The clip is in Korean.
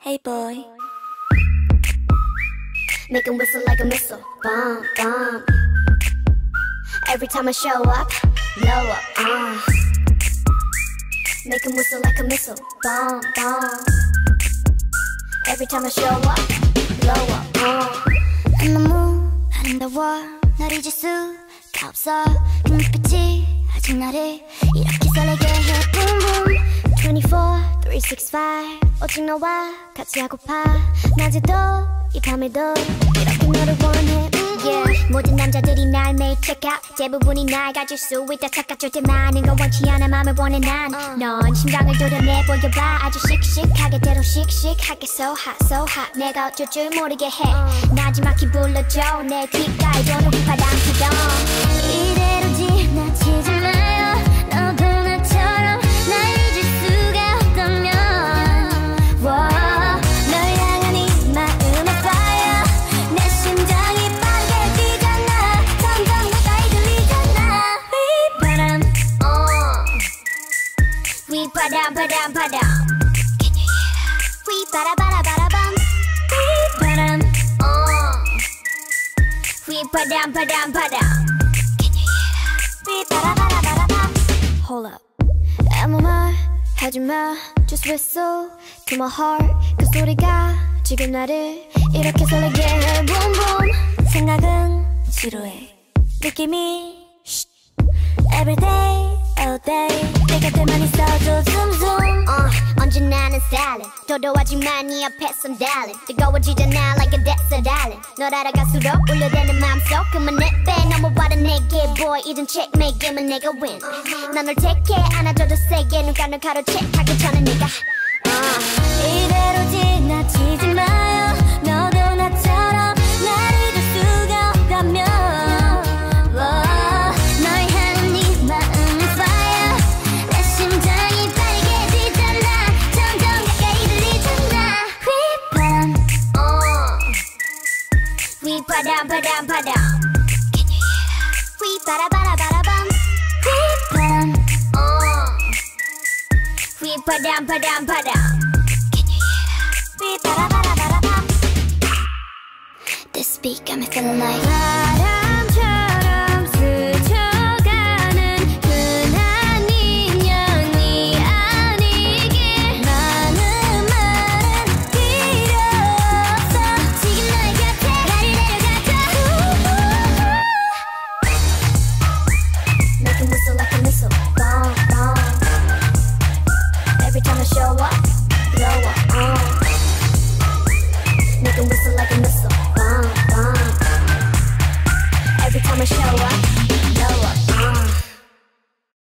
Hey boy. Make him whistle like a missile, bomb, bomb. Every time I show up, blow up, Make him whistle like a missile, bomb, bomb. Every time I show up, blow up, 너무 아름다워 널 잊을 수가 없어 그 눈빛이 아직 나를 이렇게 설레게 해 Boom boom 24, 365 오직 너와 같이 하고파 낮에도 이 밤에도 이렇게 너를 원해 yeah. 모든 남자들이 날 매일 check out 대부분이 날 가질 수 있다 착각 절대 많은 건 원치 않아 맘을 원해 난넌 심장을 도려내 보여봐 아주 씩씩하게 때로 씩씩하게 so hot 내가 어쩔 줄 모르게 해 나지막히 불러줘 내 귓가에 도는 휘파람 피던 이대로 지나치지 마요 너도 나처럼 날 잊을 수가 없다면 널 향한 이 마음의 fire 내 심장이 빠르게 뛰잖아 점점 가까이 들리잖아 휘바람 휘바람 바람 Can you hear that? 휘바라바라바라밤 휘바람 휘바람 바람 Can you hear that? 휘바라바라바라밤 Hold up 아무 말 하지마 Just whistle to my heart 그 소리가 지금 나를 이렇게 설레게 해 Boom boom 생각은 지루해 느낌이 Every day, all day 내 곁에만 있어줘 zoom zoom 언제나 난 silent 도도하지만 네 앞에 some darling 뜨거워지잖아 like a desert island 널 알아갈수록 울려대는 맘속 그만해빼 넘어와라 내게 boy 이젠 checkmate 게임은 내가 win 난 널 택해 안아줘도 세게 눈 감는 가로채하기 전에 네가 이대로 지나치지 마요 너도 나처럼 날 잊을 수가 없다면 널 향한 이 마음의 fire 내 심장이 빠르게 뛰잖아 점점 가까이 들리잖아 휘바람 휘바람 바람 Can you hear that? 휘바라바라바라밤 휘바람 휘바람 바람 Can you hear that? 휘바라바라바라밤 This beat got me feeling like 바람처럼 스쳐가는 흔한 인연이 아니길 많은 말은 필요 없어 지금 너의 곁에 나를 내려가줘 Make him whistle like a missile, bomb, bomb. Every time I show up, blow up, Make him whistle like a missile, bomb, bomb. Every time I show up